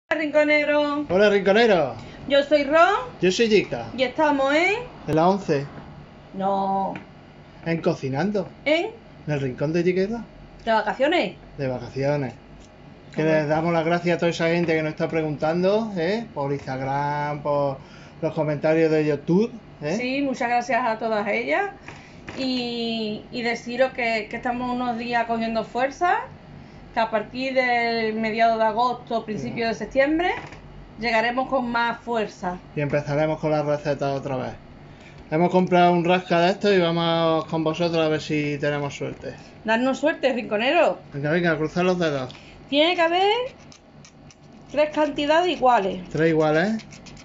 Rinconero, Hola rinconero, yo soy Ron yo soy Yika, y estamos de la 11, no, en Cocinando, en en el rincón de Yiqueta, de vacaciones. de vacaciones. Que Bueno. les damos las gracias a toda esa gente que nos está preguntando, por Instagram, por los comentarios de YouTube, Sí, muchas gracias a todas ellas y deciros que estamos unos días cogiendo fuerza, que a partir del mediado de agosto, principio de septiembre, llegaremos con más fuerza. y empezaremos con las recetas otra vez. Hemos comprado un rasca de esto y vamos con vosotros a ver si tenemos suerte. Darnos suerte, rinconero. Venga, venga, cruzad los dedos. Tiene que haber 3 cantidades iguales. 3 iguales.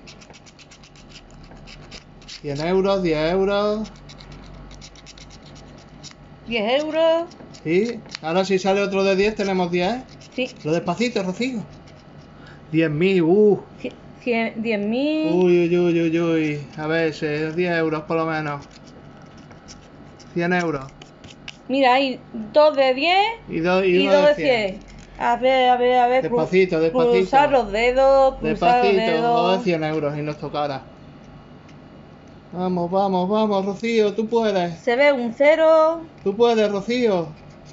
100 euros, 10 euros. 10 euros. Y ahora si sale otro de 10 tenemos 10. Sí. Lo despacito, Rocío. 10.000, 10.000. Uy, uy, uy, uy, uy. A ver, 10 euros por lo menos. 100 euros. Mira, hay 2 de 10 Y uno de 100. 100. A ver. Despacito, despacito. Cruzar los dedos, cruzar los Despacito, 2 de dedos. 100 euros y nos tocará. Vamos, vamos, vamos, Rocío, tú puedes. Se ve un 0. Tú puedes, Rocío.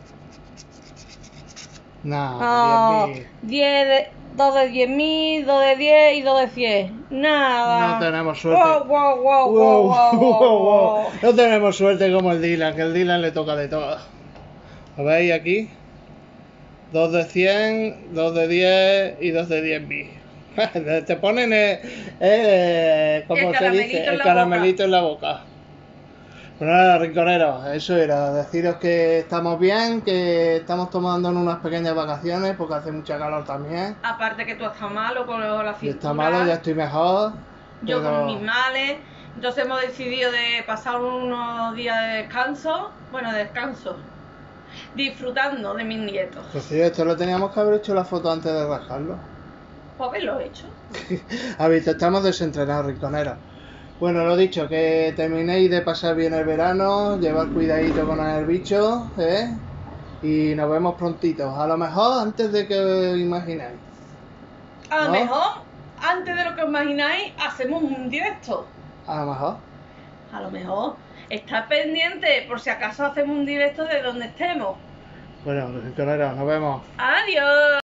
No, No, 10.000. 2 de 10.000, 2 de 10 y 2 de 100. Nada. No tenemos suerte. Wow. Wow. No tenemos suerte como el Dylan, que el Dylan le toca de todo. ¿Lo veis aquí? 2 de 100, 2 de 10 y 2 de 10.000. Te ponen ¿cómo se dice? El caramelito en la boca. Bueno, nada, rinconeros, eso era, deciros que estamos bien, que estamos tomándonos unas pequeñas vacaciones porque hace mucha calor también. Aparte que tú estás malo con la Y cintura. está malo, ya estoy mejor. Yo pero- con mis males. Entonces hemos decidido de pasar unos días de descanso. Bueno, de descanso. Disfrutando de mis nietos. Pues sí, esto lo teníamos que haber hecho la foto antes de rajarlo. Pues haberlo hecho. Ha visto, estamos desentrenados, rinconeros. Bueno, lo dicho, que terminéis de pasar bien el verano, llevar cuidadito con el bicho, y nos vemos prontito. A lo mejor antes de que os imagináis. A lo ¿No? mejor, antes de lo que os imagináis, hacemos un directo. A lo mejor. A lo mejor. Estad pendiente por si acaso hacemos un directo de donde estemos. Bueno, rinconeros, nos vemos. Adiós.